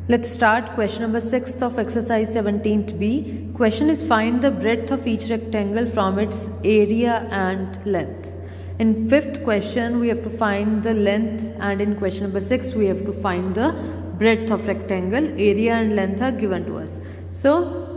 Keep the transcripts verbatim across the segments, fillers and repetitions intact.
Let's start question number six of exercise seventeenth B. Question is find the breadth of each rectangle from its area and length. In fifth question we have to find the length, and in question number six we have to find the breadth of rectangle. Area and length are given to us. So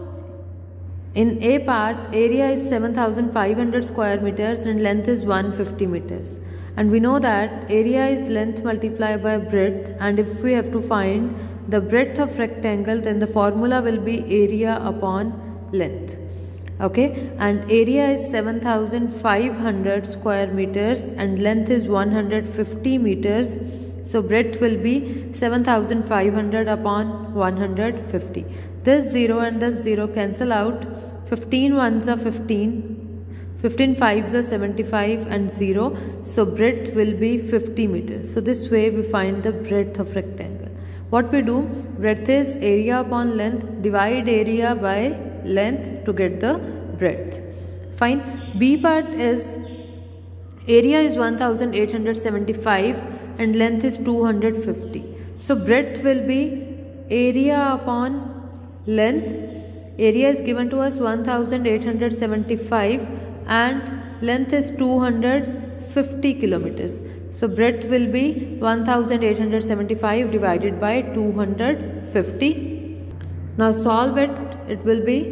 in A part, area is seven thousand five hundred square meters and length is one hundred fifty meters. And we know that area is length multiplied by breadth, and if we have to find the breadth of rectangle, then the formula will be area upon length. Okay, and area is seven thousand five hundred square meters and length is one hundred fifty meters. So breadth will be seven thousand five hundred upon one hundred fifty. This zero and this zero cancel out. fifteen ones are fifteen, fifteen fives are seventy-five and zero. So breadth will be fifty meters. So this way we find the breadth of rectangle. What we do, breadth is area upon length, divide area by length to get the breadth. Fine. B part is area is one thousand eight hundred seventy-five and length is two hundred fifty. So breadth will be area upon length. Area is given to us one thousand eight hundred seventy-five and length is two hundred fifty kilometers. So breadth will be one thousand eight hundred seventy-five divided by two hundred fifty. Now solve it. It will be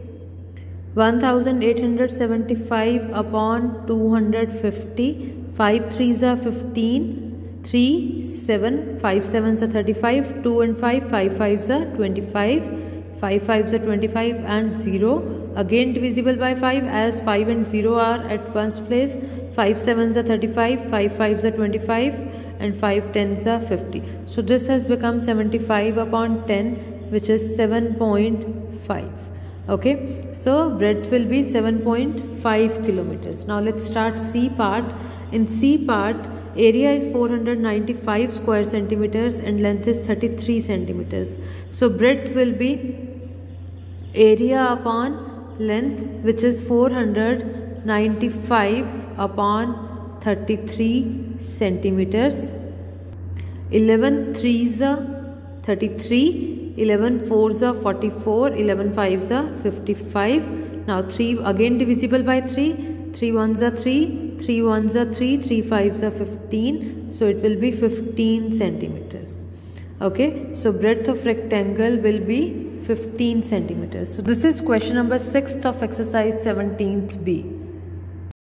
one thousand eight hundred seventy-five upon two hundred fifty. five threes are fifteen. three, seven, five sevens are thirty-five. two and five, five fives are twenty-five. five fives are twenty-five and zero. Again divisible by five, as five and zero are at one's place. five sevens are thirty-five, five fives are twenty-five and five tens are fifty. So this has become seventy-five upon ten, which is seven point five. Okay, so breadth will be seven point five kilometers. Now let's start C part. In C part, area is four hundred ninety-five square centimeters and length is thirty-three centimeters. So breadth will be area upon length, which is four hundred ninety-five upon thirty-three centimeters. eleven threes are thirty-three, eleven fours are forty-four, eleven fives are fifty-five. Now three again divisible by three, three ones are three, three ones are three, three fives are fifteen. So it will be fifteen centimeters. Okay, so breadth of rectangle will be fifteen centimeters. So this is question number six of exercise seventeenth B.